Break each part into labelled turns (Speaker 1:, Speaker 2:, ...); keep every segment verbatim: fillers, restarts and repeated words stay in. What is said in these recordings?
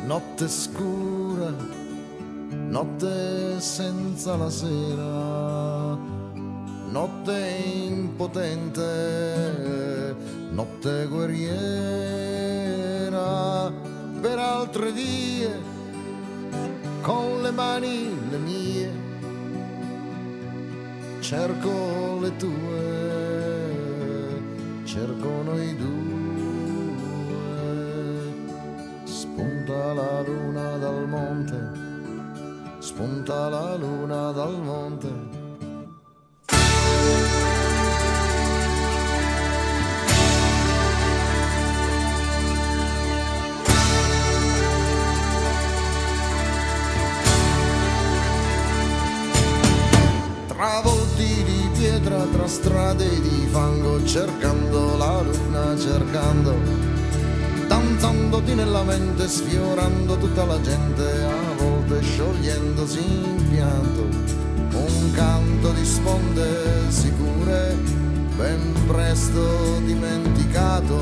Speaker 1: notte scura, notte senza la sera, notte impotente, notte guerriera, per altre vie, con le mani le mie, cerco le tue, cerco noi due. Spunta la luna dal monte, spunta la luna dal monte. Travolti di pietra tra strade di fango, cercando la luna, cercando, danzandoti nella mente, sfiorando tutta la gente, a volte sciogliendosi in pianto, un canto di sponde sicure, ben presto dimenticato,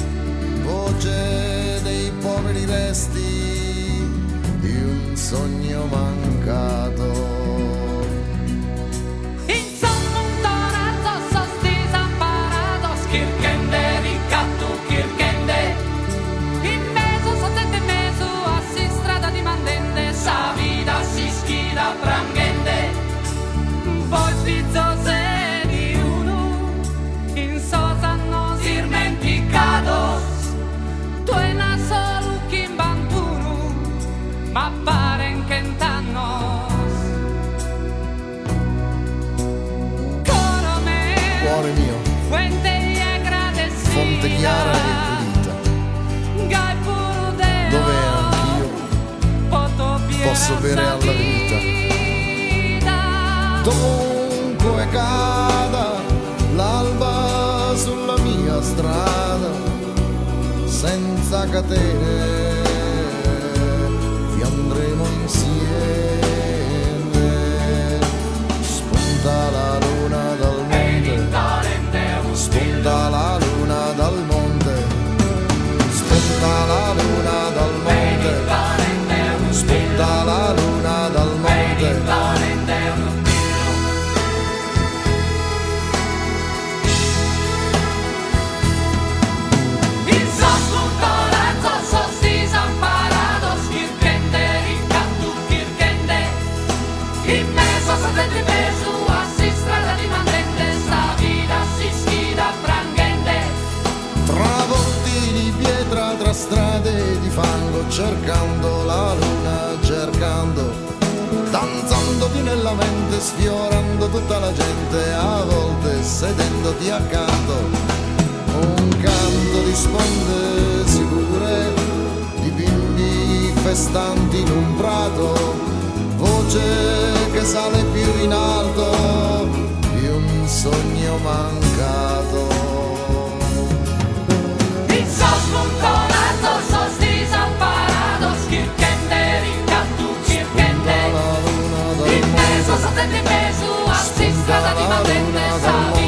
Speaker 1: voce dei poveri resti di un sogno mancato.
Speaker 2: Ma paren que entannos Coro me,
Speaker 1: cuore mio,
Speaker 2: fuente y agradecida,
Speaker 1: fonte chiara e pulita, dove anch'io posso bere alla vita. Dovunque cada l'alba sulla mia strada, senza catene andremo insieme. Spunta la luna dal monte, spunta la luna dal monte, spunta la luna dal monte, spunta la luna dal monte. Strade di fango, cercando la luna, cercando, danzandoti nella mente, sfiorando tutta la gente, a volte sedendoti accanto, un canto di sponde sicure, di bimbi festanti in un prato, voce che sale più in alto di un sogno mancato.
Speaker 2: Strada di Madrid,